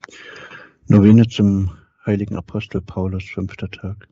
Novene zum heiligen Apostel Paulus, 5. Tag.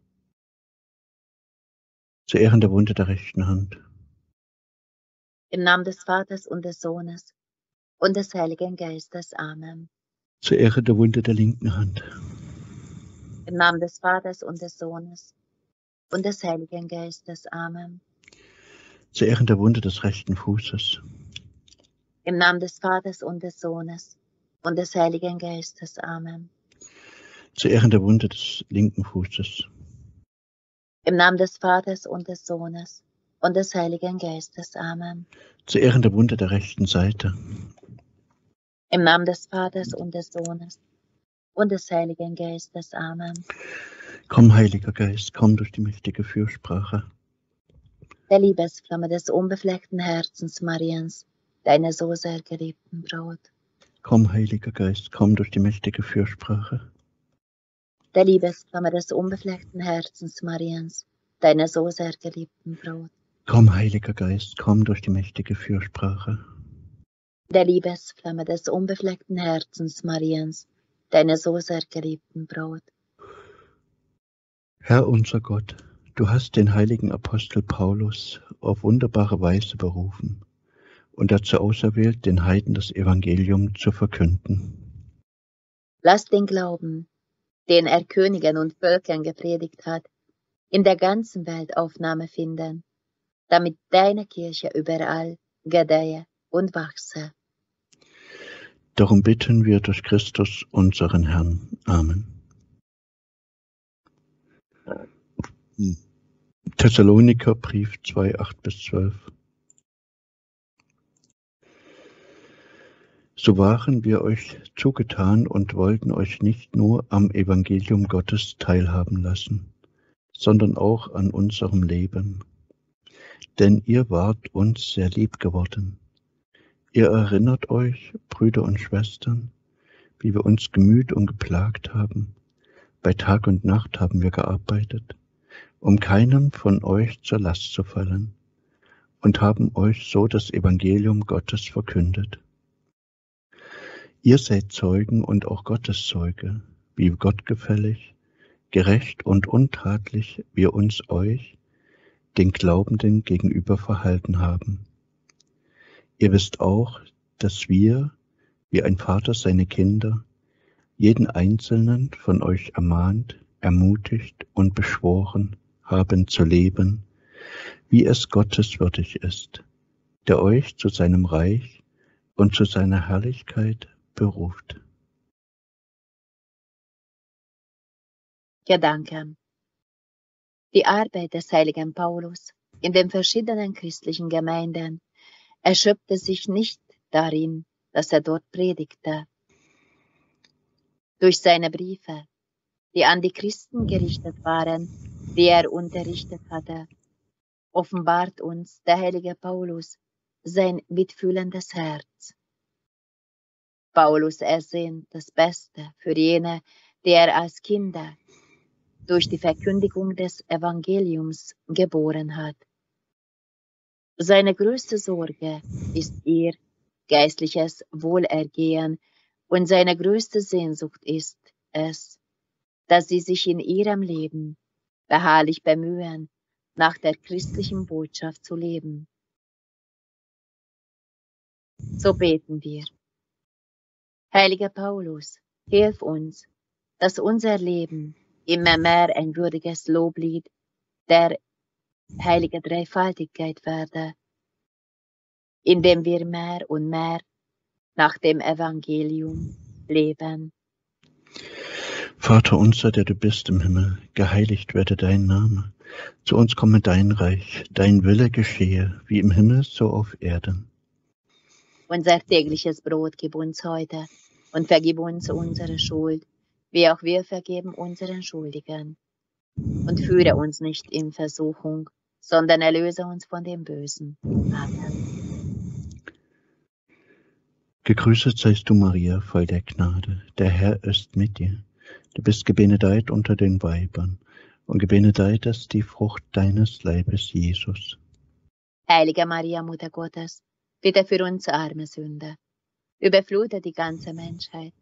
Zu Ehren der Wunde der rechten Hand. Im Namen des Vaters und des Sohnes und des Heiligen Geistes. Amen. Zu Ehre der Wunde der linken Hand. Im Namen des Vaters und des Sohnes und des Heiligen Geistes. Amen. Zu Ehren der Wunde des rechten Fußes. Im Namen des Vaters und des Sohnes und des Heiligen Geistes. Amen. Zu Ehren der Wunde des linken Fußes. Im Namen des Vaters und des Sohnes und des Heiligen Geistes. Amen. Zu Ehren der Wunde der rechten Seite. Im Namen des Vaters und des Sohnes und des Heiligen Geistes. Amen. Komm, Heiliger Geist, komm durch die mächtige Fürsprache. Der Liebesflamme des unbefleckten Herzens Mariens, deiner so sehr geliebten Braut. Komm, Heiliger Geist, komm durch die mächtige Fürsprache. Der Liebesflamme des unbefleckten Herzens Mariens, deiner so sehr geliebten Braut. Komm, Heiliger Geist, komm durch die mächtige Fürsprache. Der Liebesflamme des unbefleckten Herzens Mariens, deiner so sehr geliebten Braut. Herr unser Gott, du hast den heiligen Apostel Paulus auf wunderbare Weise berufen und dazu auserwählt, den Heiden das Evangelium zu verkünden. Lass den Glauben, den er Königen und Völkern gepredigt hat, in der ganzen Welt Aufnahme finden, damit deine Kirche überall gedeihe und wachse. Darum bitten wir durch Christus, unseren Herrn. Amen. Thessaloniker Brief 2, 8-12. So waren wir euch zugetan und wollten euch nicht nur am Evangelium Gottes teilhaben lassen, sondern auch an unserem Leben. Denn ihr wart uns sehr lieb geworden. Ihr erinnert euch, Brüder und Schwestern, wie wir uns gemüht und geplagt haben. Bei Tag und Nacht haben wir gearbeitet, um keinem von euch zur Last zu fallen, und haben euch so das Evangelium Gottes verkündet. Ihr seid Zeugen und auch Gottes Zeuge, wie gottgefällig, gerecht und untadelig wir uns euch, den Glaubenden, gegenüber verhalten haben. Ihr wisst auch, dass wir, wie ein Vater seine Kinder, jeden Einzelnen von euch ermahnt, ermutigt und beschworen haben zu leben, wie es Gottes würdig ist, der euch zu seinem Reich und zu seiner Herrlichkeit beruft. Gedanken. Die Arbeit des heiligen Paulus in den verschiedenen christlichen Gemeinden erschöpfte sich nicht darin, dass er dort predigte. Durch seine Briefe, die an die Christen gerichtet waren, die er unterrichtet hatte, offenbart uns der heilige Paulus sein mitfühlendes Herz. Paulus ersehnt das Beste für jene, die er als Kinder durch die Verkündigung des Evangeliums geboren hat. Seine größte Sorge ist ihr geistliches Wohlergehen und seine größte Sehnsucht ist es, dass sie sich in ihrem Leben beharrlich bemühen, nach der christlichen Botschaft zu leben. So beten wir. Heiliger Paulus, hilf uns, dass unser Leben immer mehr ein würdiges Loblied der heiligen Dreifaltigkeit werde, indem wir mehr und mehr nach dem Evangelium leben. Vater unser, der du bist im Himmel, geheiligt werde dein Name. Zu uns komme dein Reich, dein Wille geschehe, wie im Himmel, so auf Erden. Unser tägliches Brot gib uns heute und vergib uns unsere Schuld, wie auch wir vergeben unseren Schuldigen. Und führe uns nicht in Versuchung, sondern erlöse uns von dem Bösen. Amen. Gegrüßet seist du, Maria, voll der Gnade. Der Herr ist mit dir. Du bist gebenedeit unter den Weibern, und gebenedeit ist die Frucht deines Leibes, Jesus. Heilige Maria, Mutter Gottes, bitte für uns arme Sünder, überflute die ganze Menschheit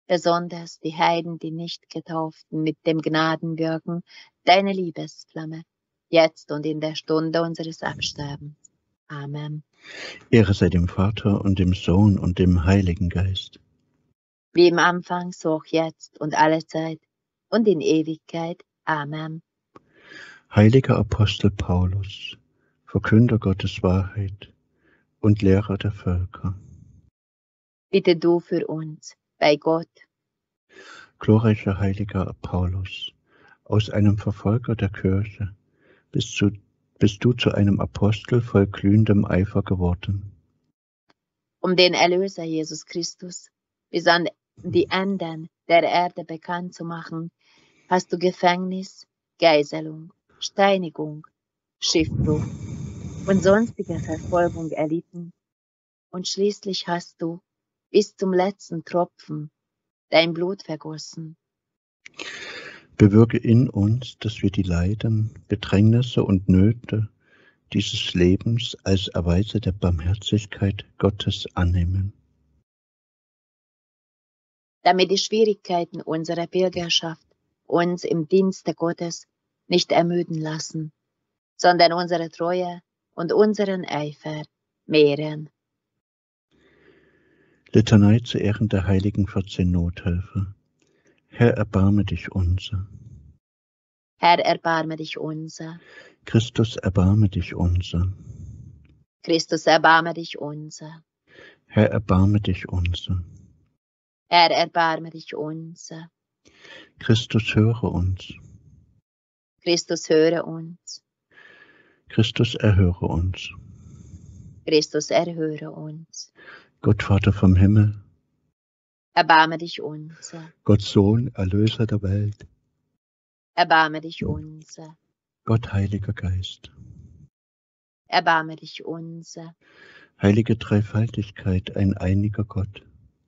besonders die Heiden, die nicht getauften, mit dem Gnadenwirken deine Liebesflamme, jetzt und in der Stunde unseres Absterbens. Amen. Ehre sei dem Vater und dem Sohn und dem Heiligen Geist. Wie im Anfang, so auch jetzt und alle Zeit und in Ewigkeit. Amen. Heiliger Apostel Paulus, Verkünder Gottes Wahrheit und Lehrer der Völker. Bitte du für uns, bei Gott. Glorreicher heiliger Paulus, aus einem Verfolger der Kirche bist du zu einem Apostel voll glühendem Eifer geworden. Um den Erlöser Jesus Christus bis an die Enden der Erde bekannt zu machen, hast du Gefängnis, Geiselung, Steinigung, Schiffbruch und sonstige Verfolgung erlitten, und schließlich hast du bis zum letzten Tropfen dein Blut vergossen. Bewirke in uns, dass wir die Leiden, Bedrängnisse und Nöte dieses Lebens als Erweise der Barmherzigkeit Gottes annehmen. Damit die Schwierigkeiten unserer Bürgerschaft uns im Dienste Gottes nicht ermüden lassen, sondern unsere Treue und unseren Eifer mehren. Litanei zu Ehren der heiligen 14 Nothelfer. Herr, erbarme dich unser. Herr, erbarme dich unser. Christus, erbarme dich unser. Christus, erbarme dich unser. Herr, erbarme dich unser. Herr, erbarme dich unser. Christus, höre uns. Christus, höre uns. Christus, erhöre uns. Christus, erhöre uns. Gott Vater vom Himmel, Erbarme dich unser. Gott Sohn, Erlöser der Welt, Erbarme dich unser. Gott Heiliger Geist, Erbarme dich unser. heilige Dreifaltigkeit, ein einiger Gott,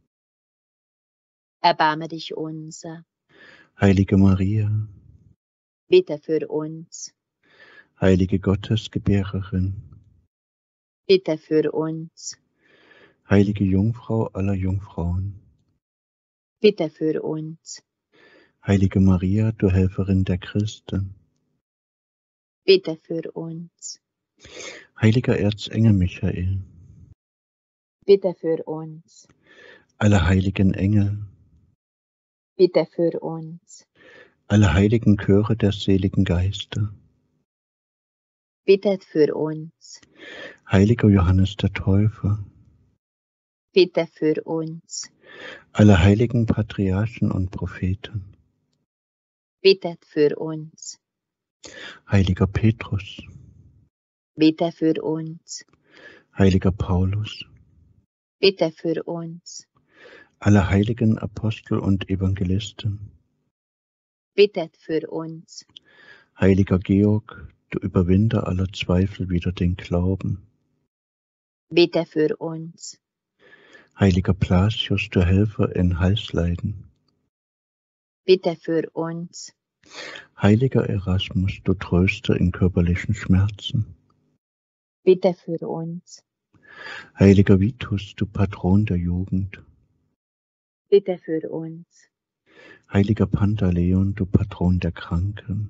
Erbarme dich unser. heilige Maria, Bitte für uns. heilige Gottesgebärerin, Bitte für uns. heilige Jungfrau aller Jungfrauen, Bitte für uns. heilige Maria, du Helferin der Christen, Bitte für uns. heiliger Erzengel Michael, Bitte für uns. alle heiligen Engel, Bitte für uns. alle heiligen Chöre der seligen Geister, Bittet für uns. heiliger Johannes der Täufer, Bitte für uns. alle heiligen Patriarchen und Propheten, Bittet für uns. heiliger Petrus, Bitte für uns. heiliger Paulus, Bitte für uns. alle heiligen Apostel und Evangelisten, Bittet für uns. heiliger Georg, du Überwinder aller Zweifel wider den Glauben, Bitte für uns. heiliger Blasius, du Helfer in Halsleiden, Bitte für uns. heiliger Erasmus, du Tröster in körperlichen Schmerzen, Bitte für uns. heiliger Vitus, du Patron der Jugend, Bitte für uns. heiliger Pantaleon, du Patron der Kranken,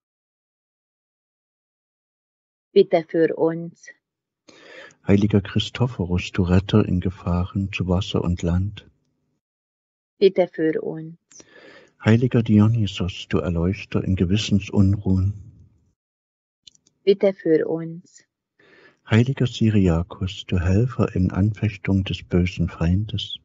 Bitte für uns. heiliger Christophorus, du Retter in Gefahren zu Wasser und Land, Bitte für uns. heiliger Dionysos, du Erleuchter in Gewissensunruhen, Bitte für uns. heiliger Syriakus, du Helfer in Anfechtung des bösen Feindes,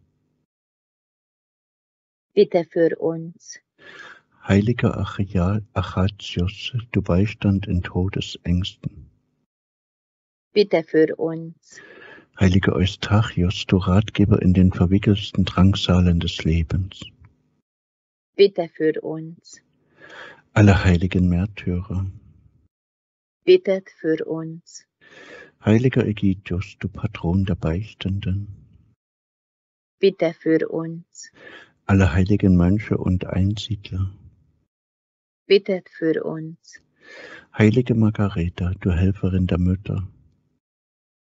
Bitte für uns. heiliger Achatius, du Beistand in Todesängsten, Bitte für uns. heiliger Eustachius, du Ratgeber in den verwickelsten Drangsalen des Lebens, Bitte für uns. alle heiligen Märtyrer, Bittet für uns. heiliger Ägidius, du Patron der Beichtenden, Bitte für uns. alle heiligen Mönche und Einsiedler, Bittet für uns. heilige Margareta, du Helferin der Mütter,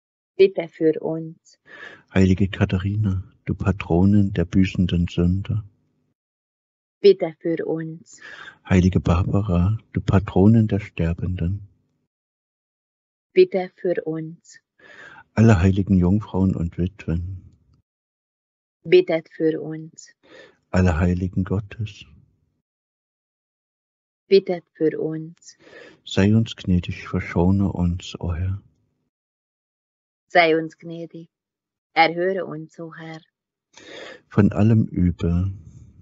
Bitte für uns. heilige Katharina, du Patronin der büßenden Sünder, bitte für uns. Heilige Barbara, du Patronin der Sterbenden, Bitte für uns. alle heiligen Jungfrauen und Witwen, Bittet für uns. alle Heiligen Gottes, Bittet für uns. sei uns gnädig, verschone uns, o Herr. Sei uns gnädig. Erhöre uns, o Herr. Von allem Übel,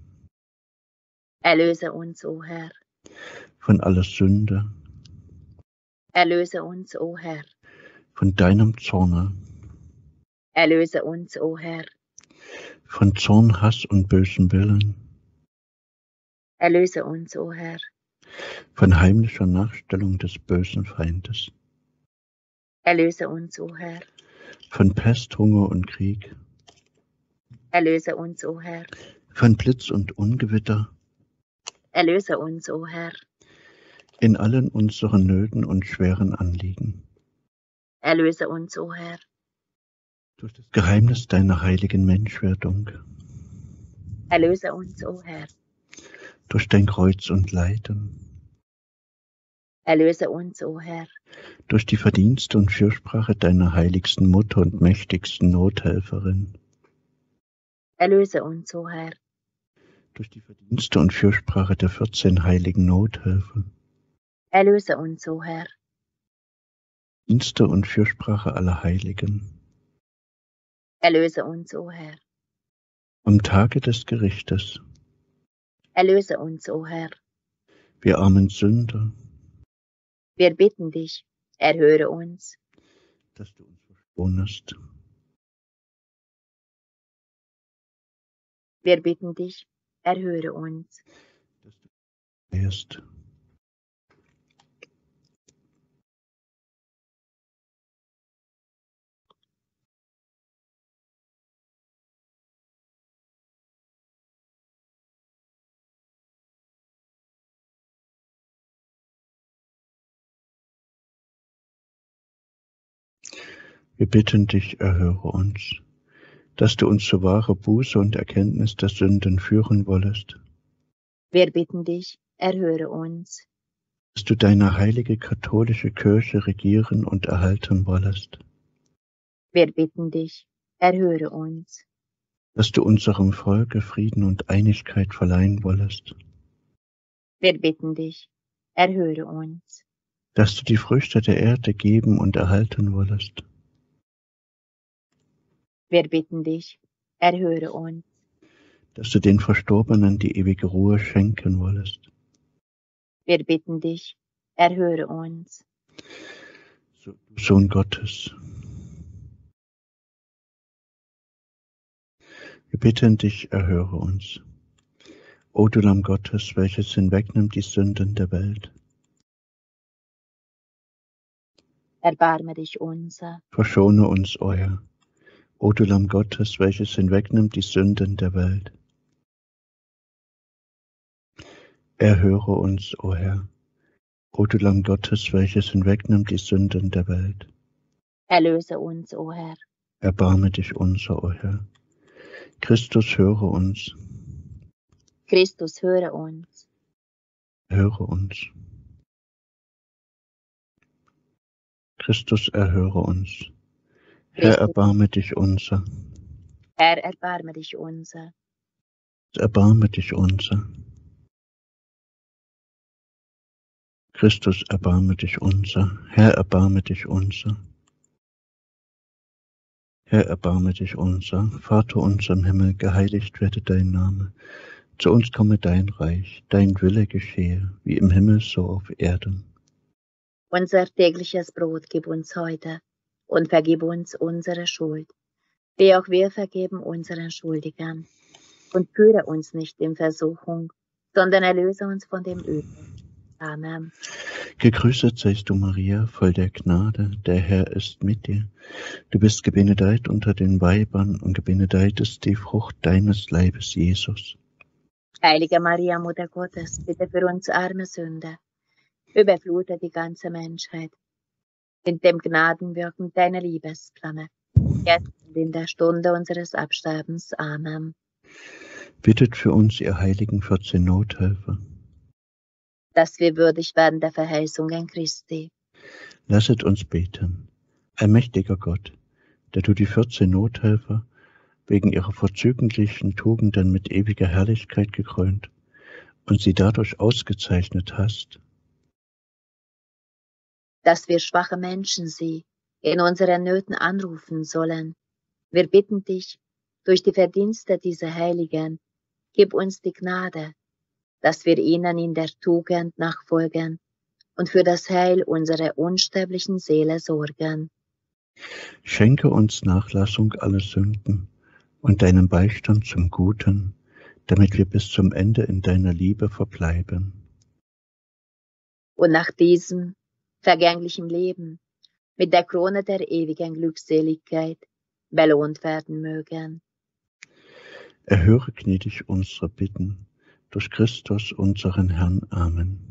Erlöse uns, o Herr. von aller Sünde, Erlöse uns, o Herr. von deinem Zorne, Erlöse uns, o Herr. von Zorn, Hass und bösem Willen, Erlöse uns, o Herr. von heimlicher Nachstellung des bösen Feindes, Erlöse uns, o Herr. von Pest, Hunger und Krieg, Erlöse uns, o Herr. von Blitz und Ungewitter, Erlöse uns, o Herr. in allen unseren Nöten und schweren Anliegen. Erlöse uns, o Herr. Durch das Geheimnis deiner heiligen Menschwerdung, Erlöse uns, o Herr. durch dein Kreuz und Leiden, Erlöse uns, o Herr. durch die Verdienste und Fürsprache deiner heiligsten Mutter und mächtigsten Nothelferin, Erlöse uns, o Herr. durch die Verdienste und Fürsprache der 14 heiligen Nothelfer, Erlöse uns, o Herr. Dienste und Fürsprache aller Heiligen, Erlöse uns, o Herr. am Tage des Gerichtes, Erlöse uns, o Herr. wir armen Sünder, Wir bitten dich, erhöre uns. dass du uns verschonest. Wir bitten dich, erhöre uns. Dass du erst. Wir bitten dich, erhöre uns, dass du uns zu wahrer Buße und Erkenntnis der Sünden führen wollest, Wir bitten dich, erhöre uns. dass du deine heilige katholische Kirche regieren und erhalten wollest, Wir bitten dich, erhöre uns. dass du unserem Volke Frieden und Einigkeit verleihen wollest, Wir bitten dich, erhöre uns. dass du die Früchte der Erde geben und erhalten wollest, Wir bitten dich, erhöre uns. dass du den Verstorbenen die ewige Ruhe schenken wollest. Wir bitten dich, erhöre uns. So, du Sohn Gottes, wir bitten dich, erhöre uns. O du Lamm Gottes, welches hinwegnimmt die Sünden der Welt, Erbarme dich unser. verschone uns, o Herr. O du Lamm Gottes, welches hinwegnimmt die Sünden der Welt, erhöre uns, o Herr. O du Lamm Gottes, welches hinwegnimmt die Sünden der Welt, Erlöse uns, o Herr. erbarme dich unser, o Herr. Christus, höre uns, Christus, höre uns. höre uns. Christus, erhöre uns. Herr, Christus, erbarme dich unser. Herr, erbarme dich unser. Erbarme dich unser. Christus, erbarme dich unser. Herr, erbarme dich unser. Herr, erbarme dich unser. Vater unser im Himmel, geheiligt werde dein Name. Zu uns komme dein Reich, dein Wille geschehe, wie im Himmel so auf Erden. Unser tägliches Brot gib uns heute und vergib uns unsere Schuld, wie auch wir vergeben unseren Schuldigern. Und führe uns nicht in Versuchung, sondern erlöse uns von dem Übel. Amen. Gegrüßet seist du, Maria, voll der Gnade, der Herr ist mit dir. Du bist gebenedeit unter den Weibern und gebenedeit ist die Frucht deines Leibes, Jesus. Heilige Maria, Mutter Gottes, bitte für uns arme Sünder, überflute die ganze Menschheit mit dem Gnadenwirken deiner Liebesflamme, jetzt und in der Stunde unseres Absterbens. Amen. Bittet für uns, ihr heiligen 14 Nothelfer. dass wir würdig werden der Verheißungen Christi. Lasset uns beten. Allmächtiger Gott, der du die 14 Nothelfer wegen ihrer vorzüglichen Tugenden mit ewiger Herrlichkeit gekrönt und sie dadurch ausgezeichnet hast, dass wir schwache Menschen sie in unseren Nöten anrufen sollen. Wir bitten dich, durch die Verdienste dieser Heiligen, gib uns die Gnade, dass wir ihnen in der Tugend nachfolgen und für das Heil unserer unsterblichen Seele sorgen. schenke uns Nachlassung aller Sünden und deinen Beistand zum Guten, damit wir bis zum Ende in deiner Liebe verbleiben. Und nach diesem vergänglichen Leben mit der Krone der ewigen Glückseligkeit belohnt werden mögen. Erhöre gnädig unsere Bitten durch Christus unseren Herrn. Amen.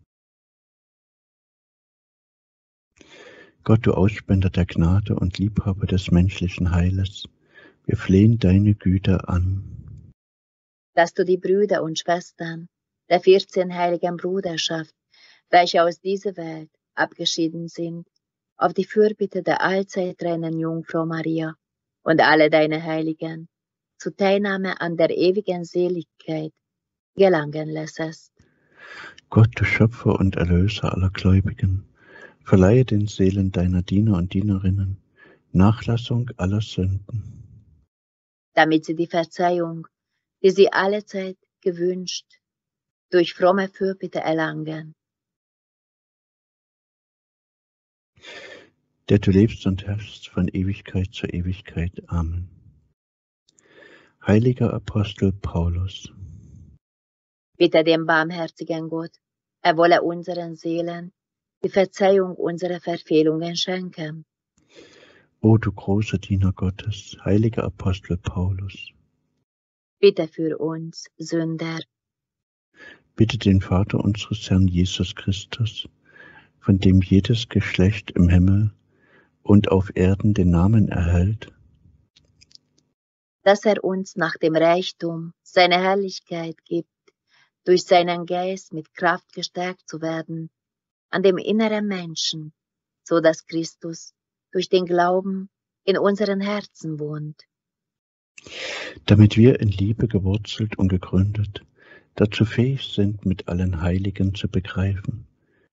Gott, du Ausspender der Gnade und Liebhaber des menschlichen Heiles, wir flehen deine Güte an. Dass du die Brüder und Schwestern der 14 heiligen Bruderschaft, welche aus dieser Welt abgeschieden sind, auf die Fürbitte der allzeit reinen Jungfrau Maria und alle deine Heiligen zur Teilnahme an der ewigen Seligkeit gelangen lässest. Gott, du Schöpfer und Erlöser aller Gläubigen, verleihe den Seelen deiner Diener und Dienerinnen Nachlassung aller Sünden, damit sie die Verzeihung, die sie allezeit gewünscht, durch fromme Fürbitte erlangen. der du lebst und herrschst von Ewigkeit zu Ewigkeit. Amen. Heiliger Apostel Paulus, Bitte dem barmherzigen Gott, er wolle unseren Seelen die Verzeihung unserer Verfehlungen schenken. o du großer Diener Gottes, heiliger Apostel Paulus, Bitte für uns Sünder. bitte den Vater unseres Herrn Jesus Christus, von dem jedes Geschlecht im Himmel und auf Erden den Namen erhält, Dass er uns nach dem Reichtum seiner Herrlichkeit gibt, durch seinen Geist mit Kraft gestärkt zu werden, an dem inneren Menschen, so dass Christus durch den Glauben in unseren Herzen wohnt. damit wir in Liebe gewurzelt und gegründet dazu fähig sind, mit allen Heiligen zu begreifen,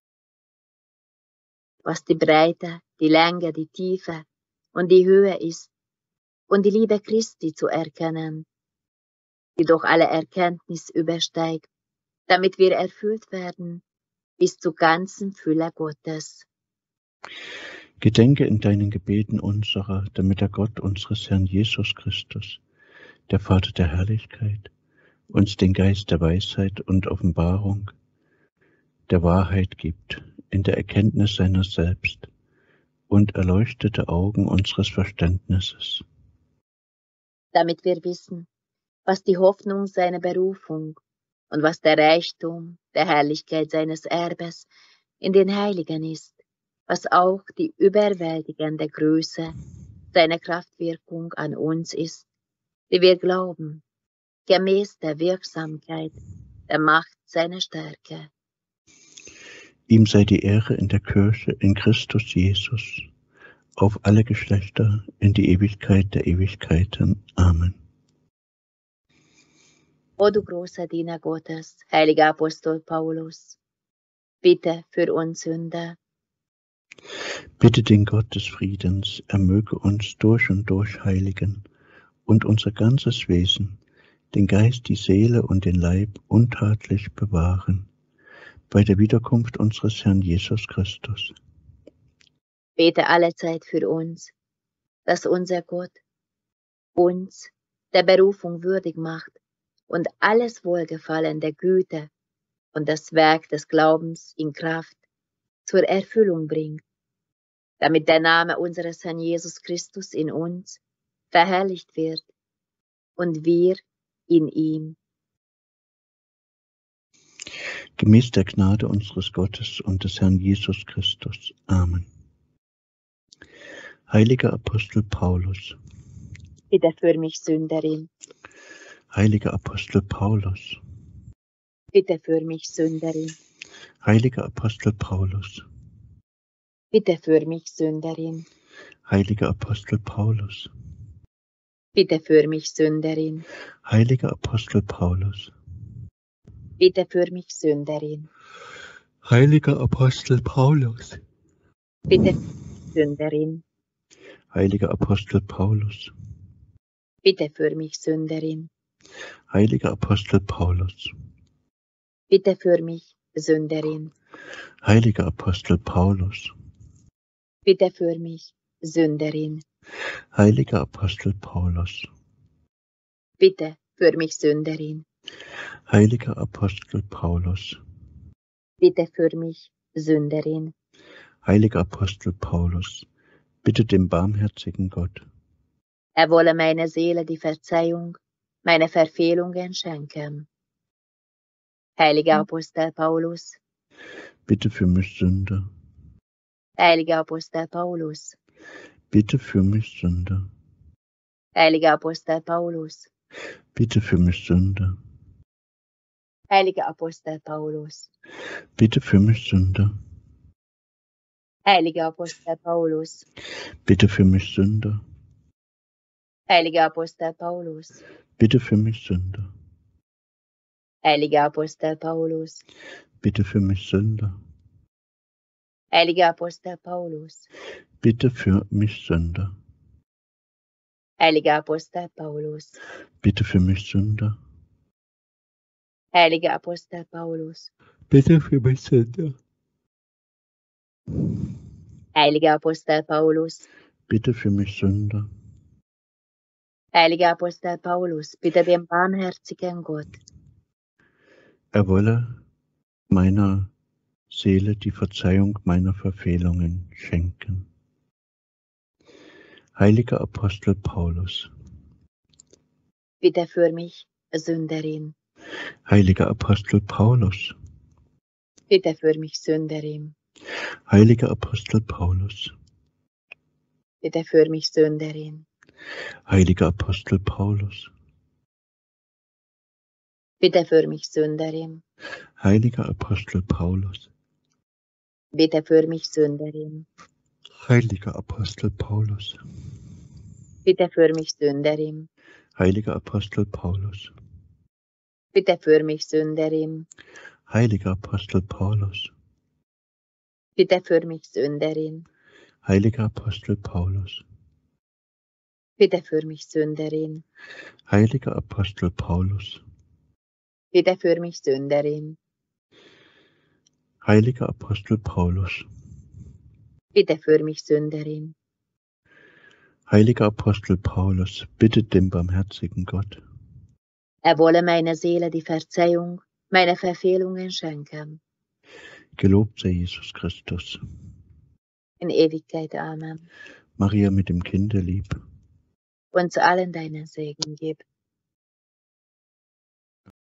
was die Breite, die Länge, die Tiefe und die Höhe ist, und die Liebe Christi zu erkennen, die durch alle Erkenntnis übersteigt, damit wir erfüllt werden bis zur ganzen Fülle Gottes. Gedenke in deinen Gebeten unserer, damit der Gott unseres Herrn Jesus Christus, der Vater der Herrlichkeit, uns den Geist der Weisheit und Offenbarung, der Wahrheit gibt, in der Erkenntnis seiner selbst und erleuchtete Augen unseres Verständnisses, Damit wir wissen, was die Hoffnung seiner Berufung und was der Reichtum der Herrlichkeit seines Erbes in den Heiligen ist, was auch die überwältigende Größe seiner Kraftwirkung an uns ist, die wir glauben, gemäß der Wirksamkeit der Macht seiner Stärke. Ihm sei die Ehre in der Kirche in Christus Jesus, auf alle Geschlechter in die Ewigkeit der Ewigkeiten. Amen. O du großer Diener Gottes, heiliger Apostel Paulus, bitte für uns Sünder. Bitte den Gott des Friedens, er möge uns durch und durch heiligen und unser ganzes Wesen, den Geist, die Seele und den Leib untadelig bewahren, bei der Wiederkunft unseres Herrn Jesus Christus. Bete allezeit für uns, dass unser Gott uns der Berufung würdig macht und alles Wohlgefallen der Güte und das Werk des Glaubens in Kraft zur Erfüllung bringt, damit der Name unseres Herrn Jesus Christus in uns verherrlicht wird und wir in ihm. Gemäß der Gnade unseres Gottes und des Herrn Jesus Christus. Amen. Heiliger Apostel Paulus, Bitte für mich Sünderin. Heiliger Apostel Paulus, bitte für mich Sünderin. heiliger Apostel Paulus, Bitte für mich Sünderin. heiliger Apostel Paulus, Bitte für mich Sünderin. heiliger Apostel Paulus, Bitte für mich Sünderin. heiliger Apostel Paulus, Bitte Sünderin. heiliger Apostel Paulus, Bitte für mich Sünderin. heiliger Apostel Paulus, Bitte für mich Sünderin. heiliger Apostel Paulus, Bitte für mich Sünderin. heiliger Apostel Paulus, Bitte für mich Sünderin. heiliger Apostel Paulus, Bitte für mich Sünderin. heiliger Apostel Paulus, bitte dem barmherzigen Gott, Er wolle meiner Seele die Verzeihung meiner Verfehlungen schenken. Heiliger Apostel Paulus, bitte für mich Sünder, heiliger Apostel Paulus, bitte für mich Sünder, heiliger Apostel Paulus, bitte für mich Sünder, heiliger Apostel Paulus, bitte für mich Sünder, heiliger Apostel Paulus, bitte für mich Sünder, heiliger Apostel Paulus, bitte für mich Sünder, heiliger Apostel Paulus, bitte für mich Sünder, heiliger Apostel Paulus, bitte für mich Sünder, heiliger Apostel Paulus, bitte für mich Sünder, heiliger Apostel Paulus, bitte für mich Sünder, heiliger Apostel Paulus, bitte für mich Sünder, heiliger Apostel Paulus, bitte dem barmherzigen Gott, er wolle meiner Seele die Verzeihung meiner Verfehlungen schenken. Heiliger Apostel Paulus, bitte für mich Sünderin, heiliger Apostel Paulus, bitte für mich Sünderin, heiliger Apostel Paulus, bitte für mich Sünderin, heiliger Apostel Paulus, bitte für mich Sünderin, heiliger Apostel Paulus, bitte für mich Sünderin, heiliger Apostel Paulus, bitte für mich Sünderin, heiliger Apostel Paulus, bitte für mich Sünderin, heiliger Apostel Paulus, bitte für mich Sünderin, heiliger Apostel Paulus, bitte für mich Sünderin, heiliger Apostel Paulus, bitte für mich Sünderin, heiliger Apostel Paulus, bitte für mich Sünderin, heiliger Apostel Paulus, bittet dem barmherzigen Gott, er wolle meiner Seele die Verzeihung meiner Verfehlungen schenken. gelobt sei Jesus Christus. In Ewigkeit. Amen. Maria mit dem Kinde lieb, Uns allen deinen Segen gib.